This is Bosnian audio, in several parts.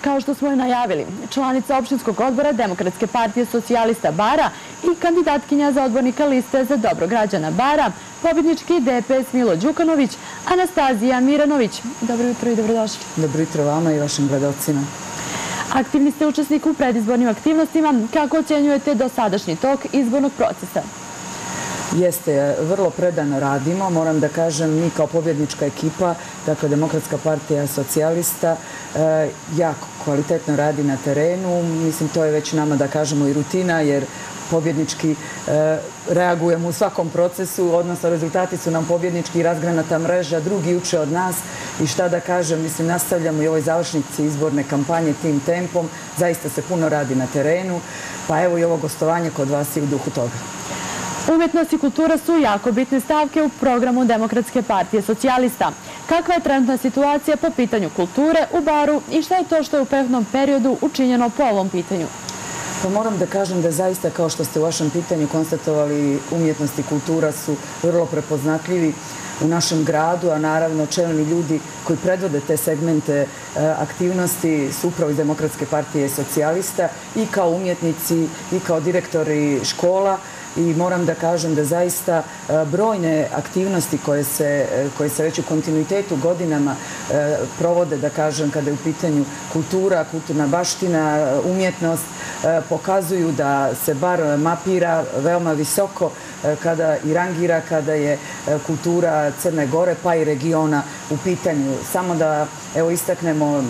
kao što smo je najavili, članica opštinskog odbora Demokratske partije socijalista Bara i kandidatkinja za odbornika liste za dobro građana Bara, pobjednički DPS Milo Đukanović, Anastazija Miranović. Dobro jutro i dobrodošli. Dobro jutro vama i vašim gledalcima. Aktivni ste učesnik u predizbornim aktivnostima. Kako ocjenjujete dosadašnji tok izbornog procesa? Jeste, vrlo predano radimo. Moram da kažem, mi kao pobjednička ekipa, dakle Demokratska partija socijalista, jako kvalitetno radi na terenu. Mislim, to je već nama, da kažemo, i rutina, jer pobjednički reagujemo u svakom procesu, odnosno rezultati su nam pobjednički, razgranata mreža, drugi uče od nas i šta da kažem, mislim, nastavljamo i ovoj završnici izborne kampanje tim tempom, zaista se puno radi na terenu, pa evo i ovo gostovanje kod vas je u duhu toga. Umjetnost i kultura su jako bitne stavke u programu Demokratske partije socijalista. Kakva je trenutna situacija po pitanju kulture u Baru i šta je to što je u prethodnom periodu učinjeno po ovom pitanju? Pa moram da kažem da zaista, kao što ste u vašem pitanju konstatovali, umjetnost i kultura su vrlo prepoznatljivi u našem gradu, a naravno čelni ljudi koji predvode te segmente aktivnosti su upravo iz Demokratske partije socijalista i kao umjetnici i kao direktori škola. I moram da kažem da zaista brojne aktivnosti koje se već u kontinuitetu godinama provode, da kažem, kada je u pitanju kultura, kulturna baština, umjetnost, pokazuju da se Bar mapira veoma visoko i rangira kada je kultura Crne Gore pa i regiona u pitanju. Samo da istaknemo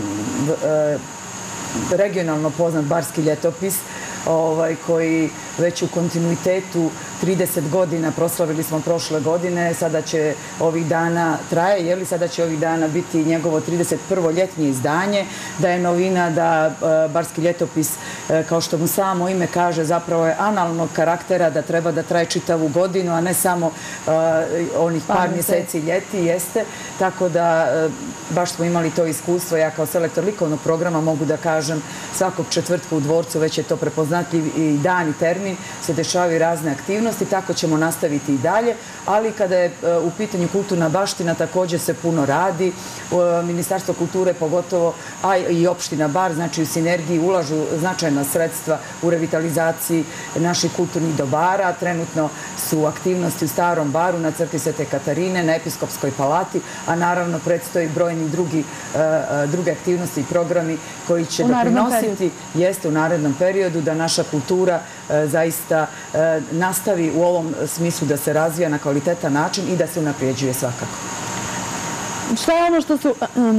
regionalno poznat Barski ljetopis, koji već u kontinuitetu 30 godina, proslavili smo prošle godine, sada će ovih dana traje, sada će ovih dana biti njegovo 31. ljetnje izdanje, da je novina da Barski ljetopis, kao što mu samo ime kaže, zapravo je analnog karaktera, da treba da traje čitavu godinu, a ne samo onih par mjeseci ljeti, jeste. Tako da baš smo imali to iskustvo, ja kao selektor likovnog programa mogu da kažem, svakog četvrtka u dvorcu, već je to prepoznatljiv i dan i termin, se dešavaju razne aktivnosti, tako ćemo nastaviti i dalje, ali kada je u pitanju kulturna baština također se puno radi. Ministarstvo kulture pogotovo, a i opština Bar, znači u sinergiji ulažu značajna sredstva u revitalizaciji naših kulturnih dobara. Trenutno su aktivnosti u Starom Baru, na crkvi Svete Katarine, na Episkopskoj palati, a naravno predstoji brojni druge aktivnosti i programi koji će doprinositi u narednom periodu da naša kultura zaista nastavi u ovom smislu da se razvija na kvalitetan način i da se unaprijeđuje svakako. Šta je ono što su,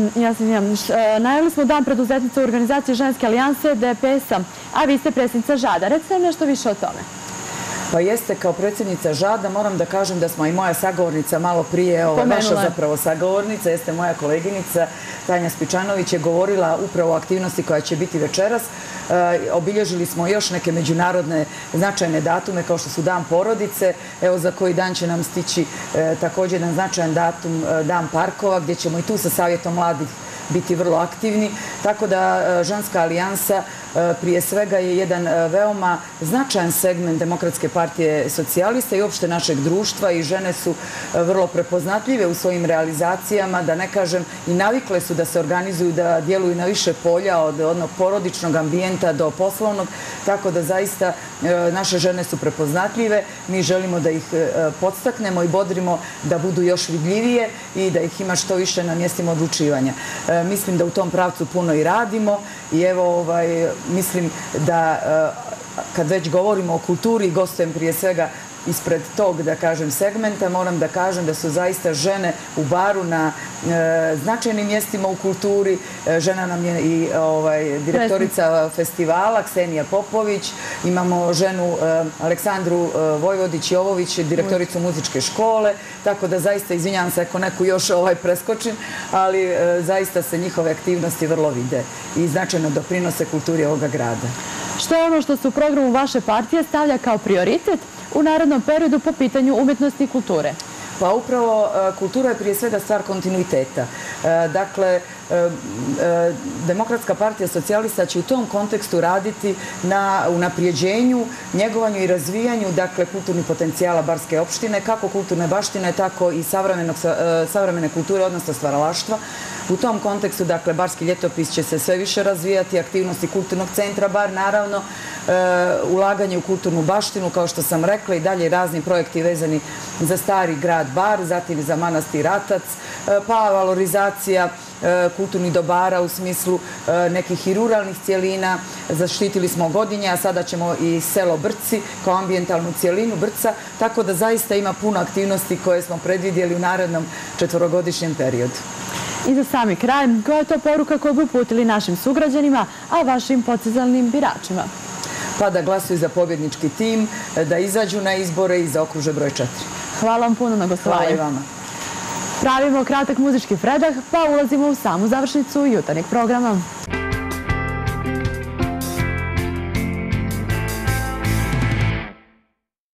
najavili smo dan preduzetnica u organizaciji Ženske alijanse DPS-a, a vi ste predsjednica Žada. Recite nam nešto više o tome. Pa jeste, kao predsjednica Žada moram da kažem da smo i moja sagovornica malo prije, vaša zapravo sagovornica, jeste moja koleginica Tanja Spičanović, je govorila upravo o aktivnosti koja će biti večeras. Obilježili smo još neke međunarodne značajne datume kao što su Dan porodice. Evo za koji dan će nam stići također jedan značajan datum, Dan parkova, gdje ćemo i tu sa Savjetom mladih biti vrlo aktivni. Tako da Ženska alijansa prije svega je jedan veoma značajan segment Demokratske partije socijalista i uopšte našeg društva i žene su vrlo prepoznatljive u svojim realizacijama, da ne kažem i navikle su da se organizuju, da djeluju na više polja od onog porodičnog ambijenta do poslovnog, tako da zaista naše žene su prepoznatljive. Mi želimo da ih podstaknemo i bodrimo da budu još vidljivije i da ih ima što više na mjestima odlučivanja. Mislim da u tom pravcu puno i radimo i evo mislim da kad već govorimo o kulturi i gostujem prije svega ispred tog, da kažem, segmenta, moram da kažem da su zaista žene u Baru na značajnim mjestima u kulturi. Žena nam je i direktorica festivala, Ksenija Popović. Imamo ženu Aleksandru Vojvodić-Jovović, direktoricu muzičke škole. Tako da zaista, izvinjavam se ako neku još preskočim, ali zaista se njihove aktivnosti vrlo vide i značajno doprinose kulturi ovoga grada. Što je ono što se u programu vaše partije stavlja kao prioritet u narednom periodu po pitanju umjetnosti i kulture? Pa upravo kultura je prije svega stvar kontinuiteta. Dakle, Demokratska partija socijalista će u tom kontekstu raditi na unaprijeđenju, njegovanju i razvijanju kulturnih potencijala Barske opštine, kako kulturne baštine, tako i savremene kulture, odnosno stvaralaštva. U tom kontekstu, dakle, Barski ljetopis će se sve više razvijati, aktivnosti kulturnog centra Bar, naravno, ulaganje u kulturnu baštinu, kao što sam rekla, i dalje razni projekti vezani za stari grad Bar, zatim za manastir Ratac, pa valorizacija kulturnih dobara u smislu nekih i ruralnih cijelina. Zaštitili smo Godinje, a sada ćemo i selo Brci kao ambijentalnu cijelinu Brca, tako da zaista ima puno aktivnosti koje smo predvidjeli u narednom 4-godišnjem periodu. I za sami kraj, koja je to poruka koju bi uputili našim sugrađanima, a vašim potencijalnim biračima? Pa da glasuju za pobjednički tim, da izađu na izbore i zaokruže broj 4. Hvala vam puno na gostovanju. Hvala i vama. Pravimo kratak muzički predah, pa ulazimo u samu završnicu jutarnjeg programa.